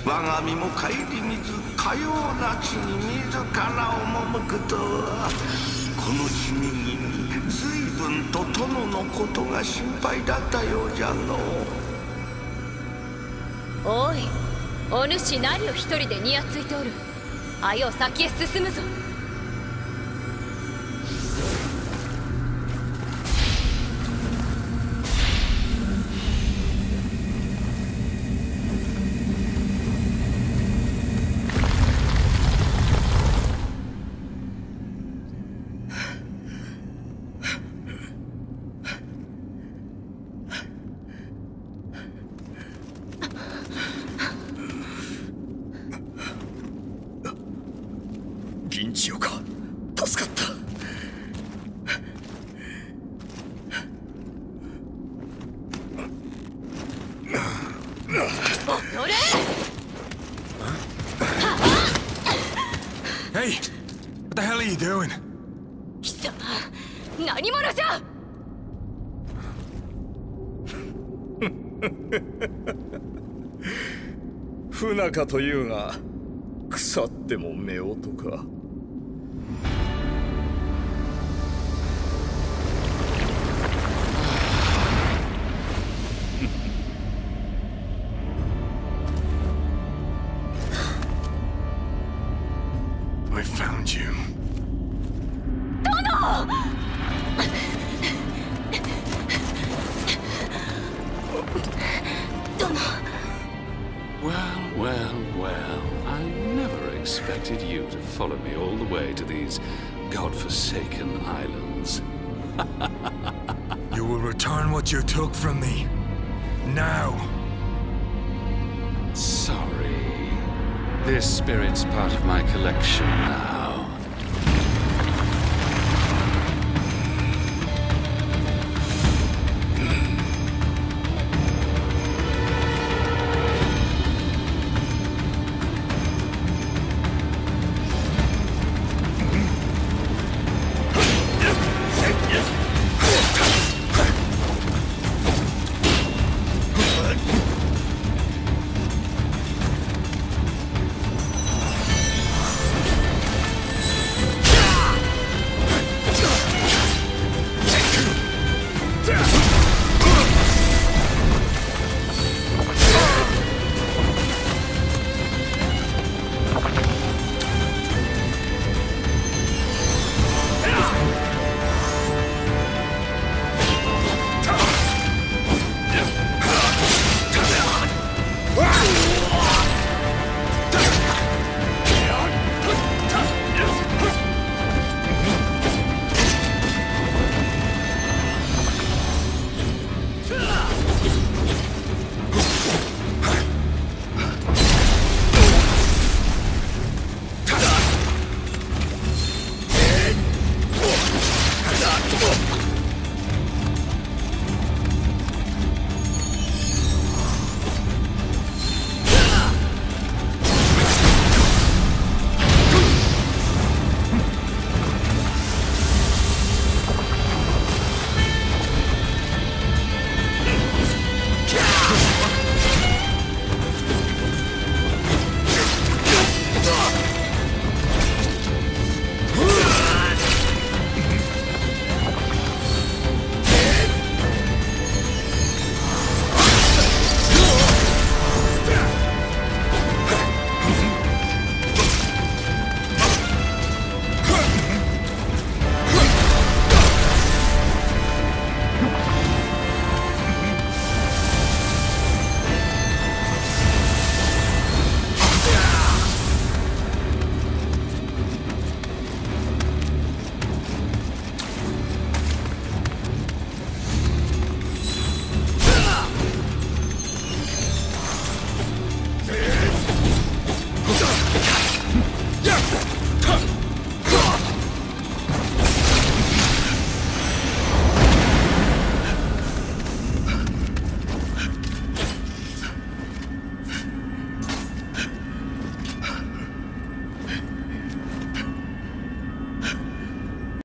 我が身も顧みずかような地に自ら赴くとは、この地に随分と殿のことが心配だったようじゃの。 おい、お主何を一人でにやついておる。あよ先へ進むぞ。 銀千代か、助かった。 おのれ。 Hey, what the hell are you doing? 貴様、何者じゃ。 不仲というが、腐っても夫婦か。I found you. 殿。 Well, well, well, I never expected you to follow me all the way to these godforsaken islands. You will return what you took from me. Now. Sorry. This spirit's part of my collection now.